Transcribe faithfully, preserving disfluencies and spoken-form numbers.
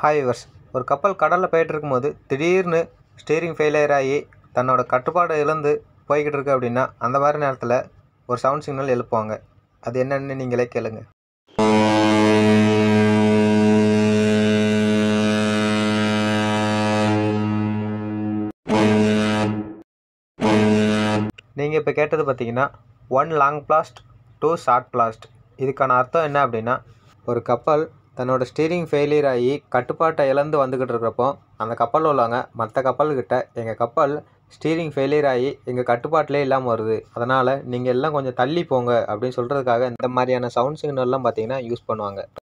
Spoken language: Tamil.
ஹாய் விவர்ஸ், ஒரு கப்பல் கடலில் போயிட்டு இருக்கும்போது திடீர்னு ஸ்டீரிங் ஃபெயிலியர் ஆகி தன்னோட கட்டுப்பாடை இழந்து போய்கிட்டு இருக்கு அப்படின்னா அந்த மாதிரி நேரத்தில் ஒரு சவுண்ட் சிக்னல் எழுப்புவாங்க. அது என்னன்னு நீங்களே கேளுங்க. நீங்கள் இப்போ கேட்டது பார்த்தீங்கன்னா one long blast two short blast. இதுக்கான அர்த்தம் என்ன அப்படின்னா, ஒரு கப்பல் தன்னோட ஸ்டீரிங் ஃபெயிலியர் ஆகி கட்டுப்பாட்டை இழந்து வந்துக்கிட்டு இருக்கிறப்போ அந்த கப்பலில் உள்ளவங்க மற்ற கப்பல்கிட்ட எங்கள் கப்பல் ஸ்டீரிங் ஃபெயிலியர் ஆகி எங்கள் கட்டுப்பாட்டிலே இல்லாமல் வருது, அதனால் நீங்கள் எல்லாம் கொஞ்சம் தள்ளி போங்க அப்படின்னு சொல்கிறதுக்காக இந்த மாதிரியான சவுண்ட் சிக்னல்லாம் பார்த்தீங்கன்னா யூஸ் பண்ணுவாங்க.